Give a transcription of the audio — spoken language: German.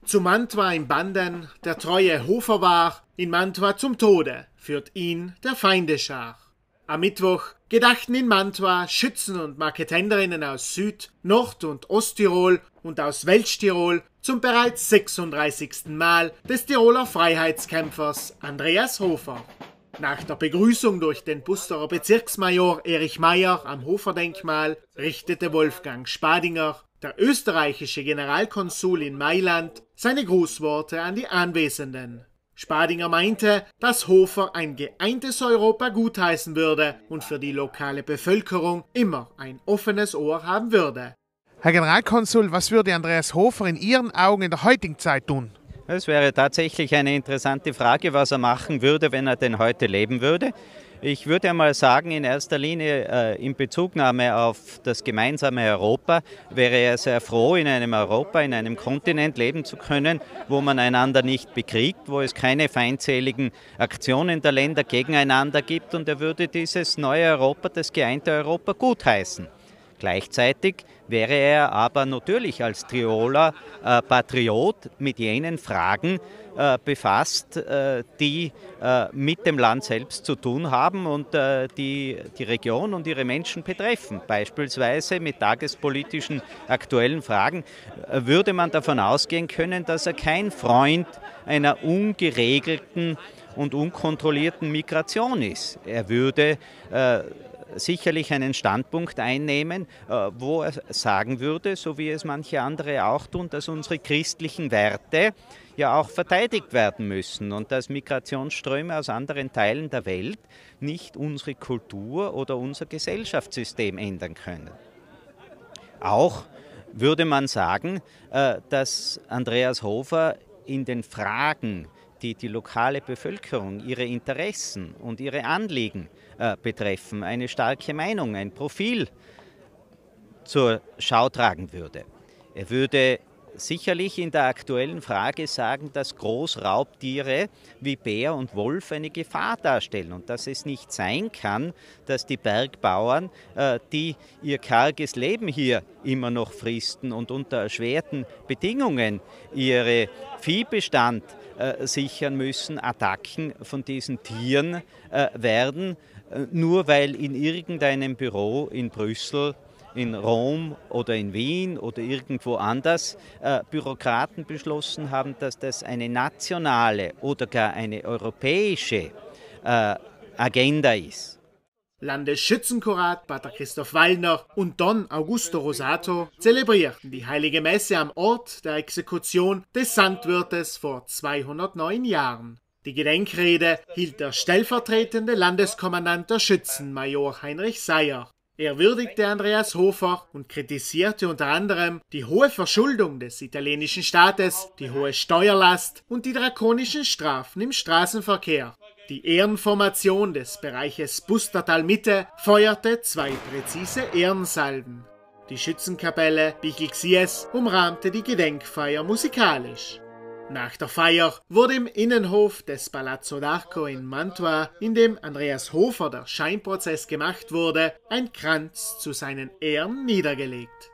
Zu Mantua im Banden, der treue Hofer war, in Mantua zum Tode, führt ihn der Feinde Schar. Am Mittwoch gedachten in Mantua Schützen und Marketenderinnen aus Süd-, Nord- und Osttirol und aus Welschtirol zum bereits 36. Mal des Tiroler Freiheitskämpfers Andreas Hofer. Nach der Begrüßung durch den Busterer Bezirksmajor Erich Meyer am Hofer-Denkmal richtete Wolfgang Spadinger, der österreichische Generalkonsul in Mailand, seine Grußworte an die Anwesenden. Spadinger meinte, dass Hofer ein geeintes Europa gutheißen würde und für die lokale Bevölkerung immer ein offenes Ohr haben würde. Herr Generalkonsul, was würde Andreas Hofer in Ihren Augen in der heutigen Zeit tun? Es wäre tatsächlich eine interessante Frage, was er machen würde, wenn er denn heute leben würde. Ich würde einmal sagen, in erster Linie in Bezugnahme auf das gemeinsame Europa wäre er sehr froh, in einem Europa, in einem Kontinent leben zu können, wo man einander nicht bekriegt, wo es keine feindseligen Aktionen der Länder gegeneinander gibt, und er würde dieses neue Europa, das geeinte Europa, gutheißen. Gleichzeitig wäre er aber natürlich als Tiroler Patriot mit jenen Fragen befasst, die mit dem Land selbst zu tun haben und die Region und ihre Menschen betreffen. Beispielsweise mit tagespolitischen aktuellen Fragen würde man davon ausgehen können, dass er kein Freund einer ungeregelten und unkontrollierten Migration ist. Er würde sicherlich einen Standpunkt einnehmen, wo er sagen würde, so wie es manche andere auch tun, dass unsere christlichen Werte ja auch verteidigt werden müssen und dass Migrationsströme aus anderen Teilen der Welt nicht unsere Kultur oder unser Gesellschaftssystem ändern können. Auch würde man sagen, dass Andreas Hofer in den Fragen, die die lokale Bevölkerung, ihre Interessen und ihre Anliegen betreffen, eine starke Meinung, ein Profil zur Schau tragen würde. Er würde sicherlich in der aktuellen Frage sagen, dass Großraubtiere wie Bär und Wolf eine Gefahr darstellen und dass es nicht sein kann, dass die Bergbauern, die ihr karges Leben hier immer noch fristen und unter erschwerten Bedingungen ihre Viehbestand sichern müssen, Attacken von diesen Tieren werden, nur weil in irgendeinem Büro in Brüssel, in Rom oder in Wien oder irgendwo anders Bürokraten beschlossen haben, dass das eine nationale oder gar eine europäische Agenda ist. Landesschützenkurat Pater Christoph Wallner und Don Augusto Rosato zelebrierten die Heilige Messe am Ort der Exekution des Sandwirtes vor 209 Jahren. Die Gedenkrede hielt der stellvertretende Landeskommandant der Schützen, Major Heinrich Seyer. Er würdigte Andreas Hofer und kritisierte unter anderem die hohe Verschuldung des italienischen Staates, die hohe Steuerlast und die drakonischen Strafen im Straßenverkehr. Die Ehrenformation des Bereiches Pustertal-Mitte feuerte 2 präzise Ehrensalven. Die Schützenkapelle Bichl-Xies umrahmte die Gedenkfeier musikalisch. Nach der Feier wurde im Innenhof des Palazzo d'Arco in Mantua, in dem Andreas Hofer der Scheinprozess gemacht wurde, ein Kranz zu seinen Ehren niedergelegt.